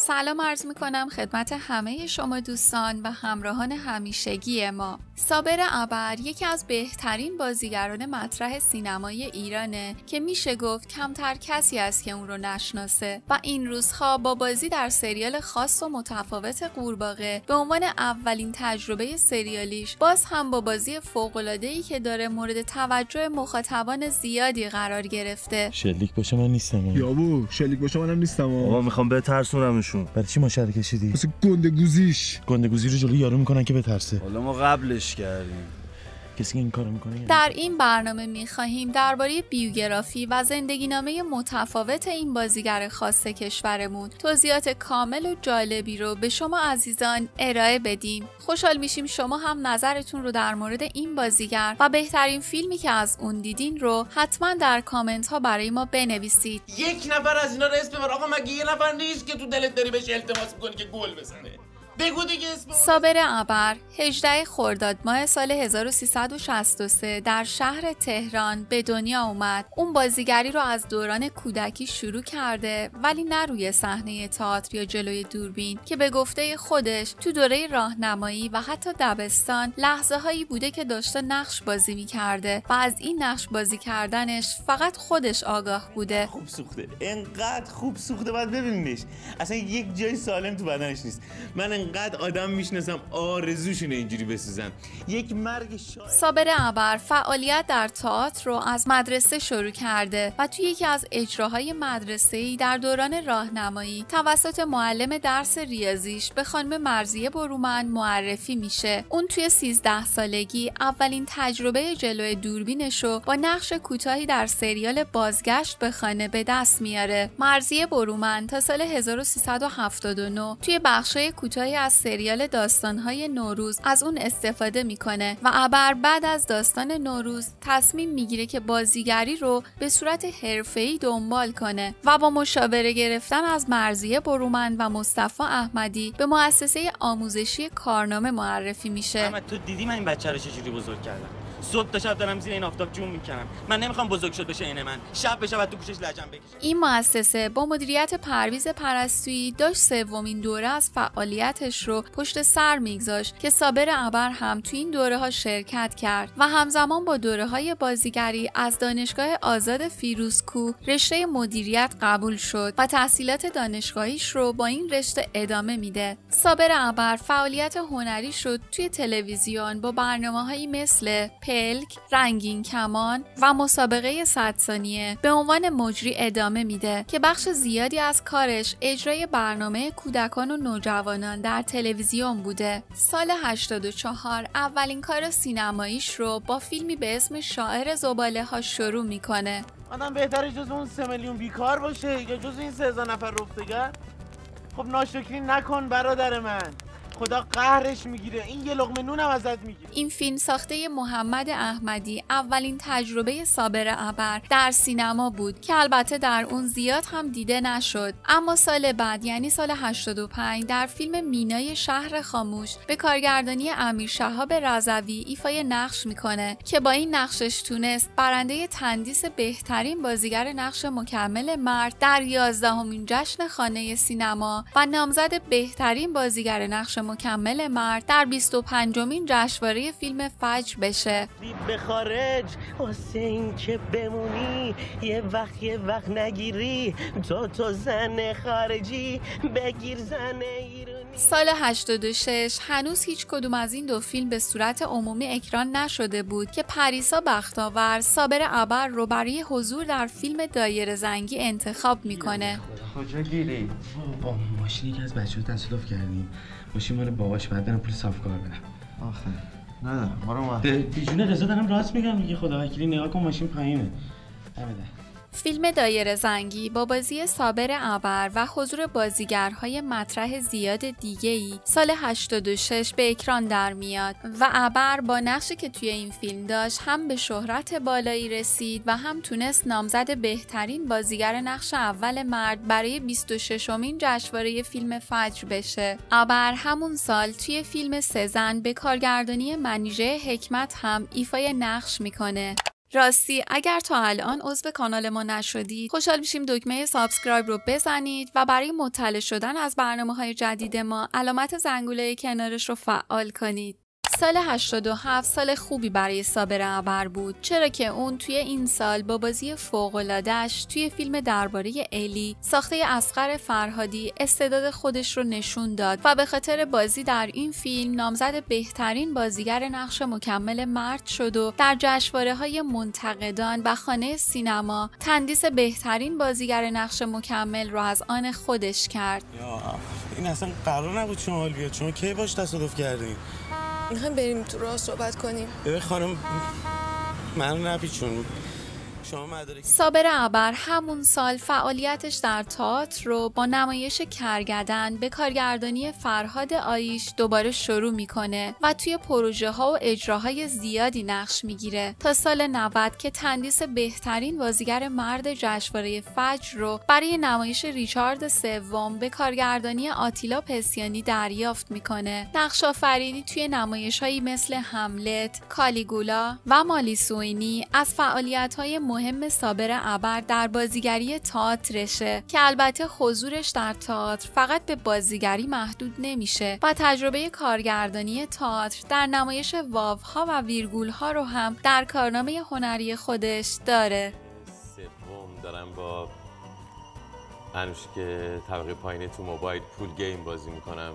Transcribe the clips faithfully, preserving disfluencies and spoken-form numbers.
سلام عرض می کنم خدمت همه شما دوستان و همراهان همیشگی ما. صابر ابر یکی از بهترین بازیگران مطرح سینمای ایرانه که میشه گفت کمتر کسی است که اون رو نشناسه و این روزها با بازی در سریال خاص و متفاوت قورباغه به عنوان اولین تجربه سریالیش باز هم با بازی فوق‌العاده‌ای که داره مورد توجه مخاطبان زیادی قرار گرفته. شلیک باشه من نیستم. یابو شلیک باشه منم نیستم. بابا میخوام بترسونمشون. برای چی ماشره کشیدی؟ واسه گندگوزیش. گندگوزی رو جلوی یارو میکنن که بترسه. حالا ما قبلش کردیم. کسی که این کارو میکنه. در این برنامه میخواهیم درباره بیوگرافی و زندگینامه متفاوت این بازیگر خاص کشورمون توضیحات کامل و جالبی رو به شما عزیزان ارائه بدیم. خوشحال میشیم شما هم نظرتون رو در مورد این بازیگر و بهترین فیلمی که از اون دیدین رو حتما در کامنت ها برای ما بنویسید. یک نفر از اینا رو اسم ببر. آقا مگه یه نفر نیست که تو دلت داری بهش التماس میکنی که گل بزنه؟ بگو دیگه اسم. صابر ابر هجدهم خرداد ماه سال هزار و سیصد و شصت و سه در شهر تهران به دنیا اومد. اون بازیگری رو از دوران کودکی شروع کرده ولی نه روی صحنه تئاتر یا جلوی دوربین که به گفته خودش تو دوره راهنمایی و حتی دبستان لحظه هایی بوده که داشته نقش بازی می‌کرده و از این نقش بازی کردنش فقط خودش آگاه بوده. خوب سوخته، انقدر خوب سوخته باید ببینیش. اصلا یک جای سالم تو بدنش نیست. من انقدر آدم میشناسم آرزوشونه اینجوری بسوزن. یک مرگ شاید. صابر ابر فعالیت در تئاتر رو از مدرسه شروع کرده و توی یکی از اجراهای مدرسه‌ای در دوران راهنمایی توسط معلم درس ریاضیش به خانم مرضیه برومند معرفی میشه. اون توی سیزده سالگی اولین تجربه جلوی دوربینش رو با نقش کوتاهی در سریال بازگشت به خانه به دست میاره. مرضیه برومند تا سال هزار و سیصد و هفتاد و نه توی بخشای کوتاهی از سریال داستان‌های نوروز از اون استفاده میکنه و ابر بعد از داستان نوروز تصمیم میگیره که بازیگری رو به صورت حرفه‌ای دنبال کنه و با مشاوره گرفتن از مرضیه برومند و مصطفی احمدی به مؤسسه آموزشی کارنامه معرفی میشه. احمد تو دیدی من این بچه رو چجوری بزرگ کردم؟ صبح تا شب دارم زیر این آفتاب جون میکنم. من نمیخوام بزرگ شد بشه این من. شب به شب تو گوشش لجن بکشه. این مؤسسه با مدیریت پرویز پرستویی داشت سومین دوره از فعالیتش رو پشت سر میگذاشت که صابر ابر هم تو این دوره ها شرکت کرد و همزمان با دوره های بازیگری از دانشگاه آزاد فیروزکوه رشته مدیریت قبول شد و تحصیلات دانشگاهیش رو با این رشته ادامه میده. صابر ابر فعالیت هنری شد توی تلویزیون با برنامه‌هایی مثل پلک، رنگین کمان و مسابقه صد ثانیه به عنوان مجری ادامه میده که بخش زیادی از کارش اجرای برنامه کودکان و نوجوانان در تلویزیون بوده. سال هشتاد و چهار اولین کار سینماییش رو با فیلمی به اسم شاعر زباله ها شروع میکنه. آدم بهتره جز اون سه میلیون بیکار باشه یا جز این سه هزار نفر رفتگر؟ خب ناشکری نکن برادر من، خدا قهرش میگیره. این یه لقمه نونم ازت میگیره. این فیلم ساخته محمد احمدی اولین تجربه صابر ابر در سینما بود که البته در اون زیاد هم دیده نشد. اما سال بعد یعنی سال هشتاد و پنج در فیلم مینای شهر خاموش به کارگردانی امیر شهاب رضوی ایفای نقش میکنه که با این نقشش تونست برنده تندیس بهترین بازیگر نقش مکمل مرد در یازدهمین جشن خانه سینما و نامزد بهترین بازیگر نقش مکمل مرد در بیست و پنجمین جشنواره فیلم فجر بشه. به خارج واسه این که بمونی یه وقت یه وقت نگیری تو تو زن خارجی بگیر زن ایرانی. سال هشتاد و شش هنوز هیچ کدوم از این دو فیلم به صورت عمومی اکران نشده بود که پریسا بختاور صابر ابر رو برای حضور در فیلم دایره زنگی انتخاب میکنه. کجا گیری؟ با ماشینی که از بچه‌ها تصادف کردیم. ماشین مال باباش، بعد برم پول صافکار بدم. آخه ندارم. ما رو به جون رضا دارم راست میگم. میگه خدا وکیلی نگاه کن ماشین پایینه. نمیده. فیلم دایره زنگی با بازی صابر ابر و حضور بازیگرهای مطرح زیاد دیگه‌ای سال هشتاد و شش به اکران در میاد و ابر با نقشی که توی این فیلم داشت هم به شهرت بالایی رسید و هم تونست نامزد بهترین بازیگر نقش اول مرد برای بیست و ششمین جشنواره فیلم فجر بشه. ابر همون سال توی فیلم سزن به کارگردانی منیژه حکمت هم ایفای نقش میکنه. راستی اگر تا الان عضو کانال ما نشدید خوشحال میشیم دکمه سابسکرایب رو بزنید و برای مطلع شدن از برنامه‌های جدید ما علامت زنگوله کنارش رو فعال کنید. سال هشتاد و هفت سال خوبی برای صابر ابر بود، چرا که اون توی این سال با بازی فوق‌العاده‌اش توی فیلم درباره الی ساخته اصغر فرهادی استعداد خودش رو نشون داد و به خاطر بازی در این فیلم نامزد بهترین بازیگر نقش مکمل مرد شد و در جشنواره‌های منتقدان و خانه سینما تندیس بهترین بازیگر نقش مکمل رو از آن خودش کرد. یا این اصلا قرار نبود شمال بیاد، شما کی باش تصادف کردین؟ میخوایم بریم تو راه صحبت کنیم. ببین خانم من نپیچون شما مدارک. صابر ابر همون سال فعالیتش در تئاتر رو با نمایش کرگدن به کارگردانی فرهاد آیش دوباره شروع میکنه و توی پروژه ها و اجراهای زیادی نقش میگیره تا سال نود که تندیس بهترین بازیگر مرد جشنواره فجر رو برای نمایش ریچارد سوم به کارگردانی آتیلا پسیانی دریافت میکنه. نقش آفرینی توی نمایش‌هایی مثل هملت، کالیگولا و مالی سوینی از فعالیت‌های مهم صابر ابر در بازیگری تئاترشه که البته حضورش در تئاتر فقط به بازیگری محدود نمیشه و تجربه کارگردانی تئاتر در نمایش واوها و ویرگولها رو هم در کارنامه هنری خودش داره. سوم دارم با انوش که طبقه پایین تو موبایل پول گیم بازی میکنم.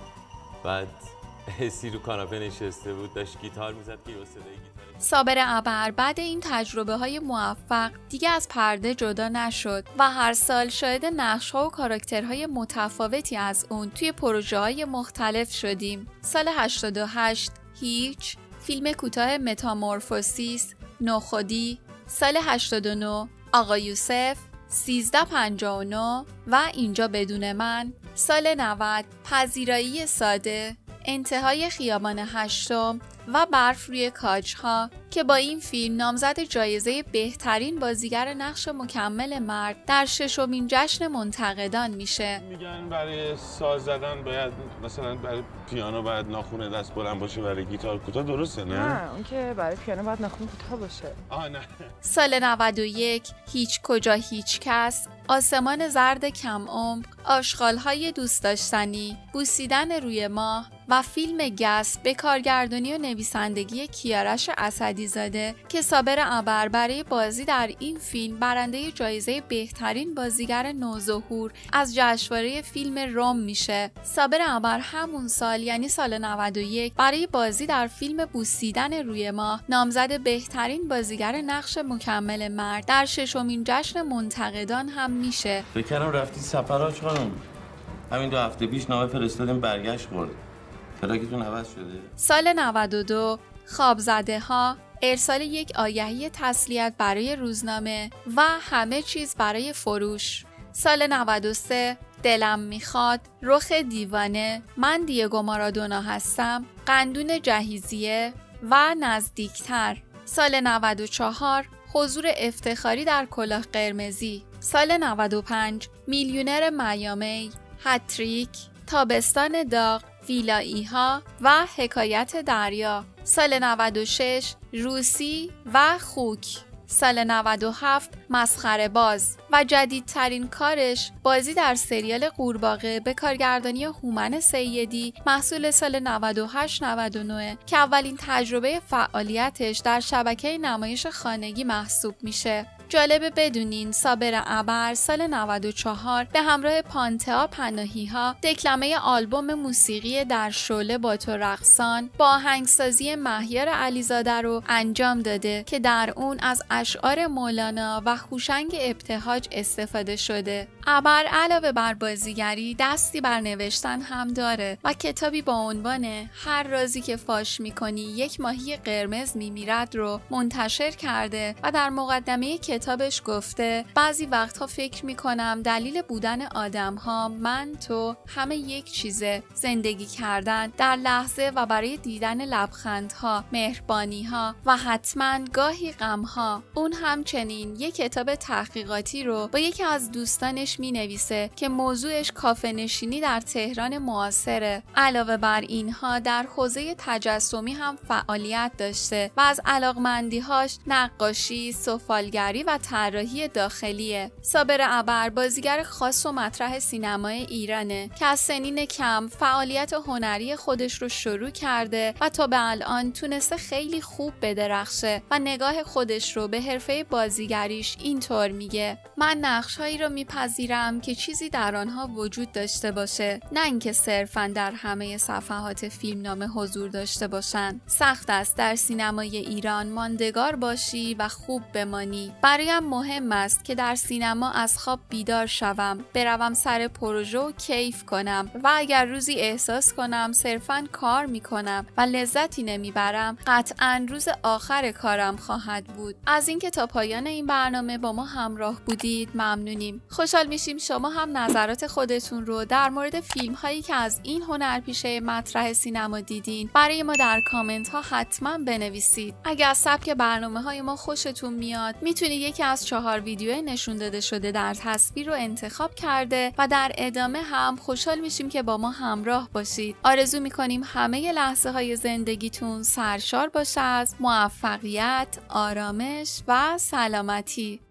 بعد حسی رو کاناپه نشسته بود داشت گیتار میزد که صدای گیتار. صابر ابر بعد این تجربه های موفق دیگه از پرده جدا نشد و هر سال شاهد نقش ها و کاراکترهای متفاوتی از اون توی پروژه های مختلف شدیم. سال هشتاد و هشت هیچ، فیلم کوتاه متامورفوسیس، نوخودی. سال هشتاد و نه آقا یوسف، سیزده پنجاه و نه و اینجا بدون من. سال نود پذیرایی ساده، انتهای خیابان هشتم و برف روی کاجها که با این فیلم نامزد جایزه بهترین بازیگر نقش مکمل مرد در ششمین جشن منتقدان میشه. میگن برای ساز زدن باید مثلا برای پیانو باید ناخون دست بلند باشه، برای گیتار کوتاه، درسته نه؟ نه اون که برای پیانو باید ناخون کوتاه باشه. آه نه. سال نود و یک هیچ کجا هیچ کس، آسمان زرد کم عمق، آشغال‌های دوست داشتنی، بوسیدن روی ماه و فیلم گس به کارگردانی و نویسندگی کیارش اسدی زاده که صابر ابر برای بازی در این فیلم برنده جایزه بهترین بازیگر نوظهور از جشنواره فیلم روم میشه. صابر ابر همون سال یعنی سال نود و یک برای بازی در فیلم بوسیدن روی ماه نامزد بهترین بازیگر نقش مکمل مرد در ششمین جشن منتقدان هم میشه. فکر کردم رفتی سفر آج خانم. همین دو هفته پیش نامه فرستادیم برگشت خورد. پلاکتون عوض شده؟ سال نود و دو خواب زده ها، ارسال یک آگهی تسلیت برای روزنامه و همه چیز برای فروش. سال نود و سه دلم میخواد، رخ دیوانه، من دیگو مارادونا هستم، قندون جهیزیه و نزدیکتر. سال نود و چهار حضور افتخاری در کلاه قرمزی. سال نود و پنج میلیونر میامی، هتریک، تابستان داغ، ویلایی ها و حکایت دریا. سال نود و شش روسی و خوک. سال نود و هفت مسخره باز و جدیدترین کارش بازی در سریال قورباغه به کارگردانی هومن سیدی محصول سال نود و هشت نود و نه که اولین تجربه فعالیتش در شبکه نمایش خانگی محسوب میشه. جالبه بدونین صابر ابر سال نود و چهار به همراه پانتئا پناهی ها دکلمه آلبوم موسیقی در شعله با تو رقصان با آهنگسازی مهیار علیزاده رو انجام داده که در اون از اشعار مولانا و هوشنگ ابتهاج استفاده شده. ابر علاوه بر بازیگری دستی بر نوشتن هم داره و کتابی با عنوان هر رازی که فاش میکنی یک ماهی قرمز میمیرد رو منتشر کرده و در مقدمه کتابش گفته بعضی وقتها فکر میکنم دلیل بودن آدم ها من تو همه یک چیزه، زندگی کردن در لحظه و برای دیدن لبخندها، مهربانیها و حتما گاهی غمها. اون همچنین یک کتاب تحقیقاتی رو با یکی از دوستانش می نویسه که موضوعش کافه نشینی در تهران معاصره. علاوه بر اینها در حوزه تجسمی هم فعالیت داشته و از علاقمندی‌هاش نقاشی، سفالگری و طراحی داخلیه. صابر ابر بازیگر خاص و مطرح سینمای ایرانه که از سنین کم فعالیت هنری خودش رو شروع کرده و تا به الان تونسته خیلی خوب بدرخشه و نگاه خودش رو به حرفه بازیگریش اینطور میگه: من نقش‌هایی رو میپذیرم که چیزی در آنها وجود داشته باشه، نه اینکه صرفاً در همه صفحات فیلمنامه حضور داشته باشن. سخت است در سینمای ایران ماندگار باشی و خوب بمانی. برایم مهم است که در سینما از خواب بیدار شوم، بروم سر پروژه و کیف کنم و اگر روزی احساس کنم صرفاً کار میکنم و لذتی نمیبرم، قطعاً روز آخر کارم خواهد بود. از اینکه تا پایان این برنامه با ما همراه بودید ممنونیم. خوشحال میشیم شما هم نظرات خودتون رو در مورد فیلم هایی که از این هنرپیشه مطرح سینما دیدین برای ما در کامنت ها حتما بنویسید. اگر از سبک برنامه های ما خوشتون میاد، میتونید یکی از چهار ویدیو نشون داده شده در تصویر رو انتخاب کرده و در ادامه هم خوشحال میشیم که با ما همراه باشید. آرزو میکنیم همه لحظه های زندگیتون سرشار باشه از موفقیت، آرامش و سلامتی.